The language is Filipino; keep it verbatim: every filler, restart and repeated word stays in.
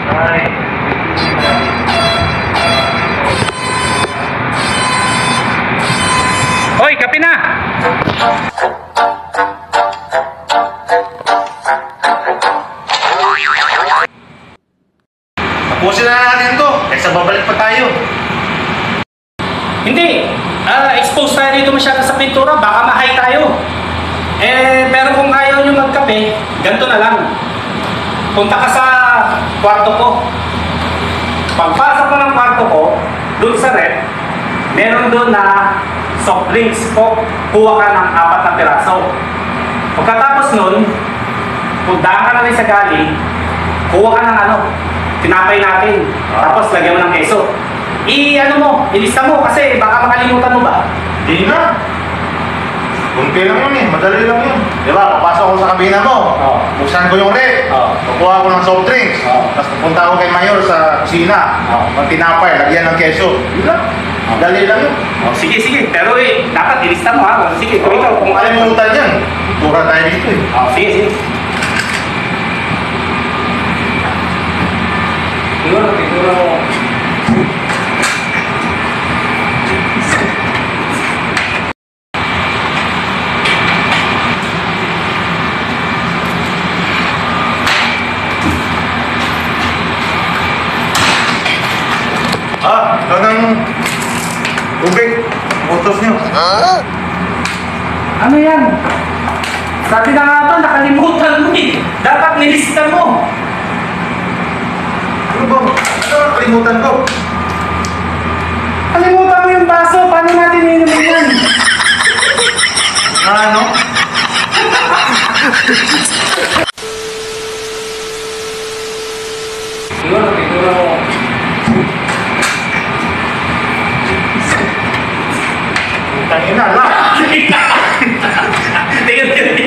Ay. Hoy, kape na! Tapusin na natin to, kaysa babalik pa tayo. Hindi! Uh, expose tayo dito masyado sa pintura, baka mahay tayo. Eh, pero kung ayaw nyo magkape, ganito na lang. Punta ka sa kwarto ko. Pagpasok mo ng kwarto ko, doon sa rep, meron doon na soft drinks po. Kuha ka ng apat na piraso. Pagkatapos nun, punta ka na rin sa gali, kuha ka ng ano, tinapay natin. Tapos lagyan mo ng keso. I-ano mo, ilista mo kasi baka makalimutan mo ba? Hindi na. Kunti lang yun eh, madali lang yun. Di ba, papasok ako sa kabina mo. Oo. Buksan ko yung rep. Oo. Kukuha ko ng soft drinks. Oo. Tapos pupunta ako kay Mayor sa kusina. Oo. Ng tinapay, lagyan ng keso. Yun lang. Madali lang yun. Oh, sige, sige. Pero eh, dapat ilista mo ha. Sige, kung ikaw, kung alam mo. Kalimutan yan. Tura tayo dito eh. Oh, sige, sige. Siguro, siguro. Ah, ganang tubig. Utos niyo. Ano yan? Sabi na nga ba, nakalimutan mo eh. Dapat nilista mo. Ano ba? Ano ang kalimutan ko? Kalimutan mo yung baso. Paano natin inumin yan? Ah, ano? Siguro, siguro. Tangina lang. Tingnan, tingnan.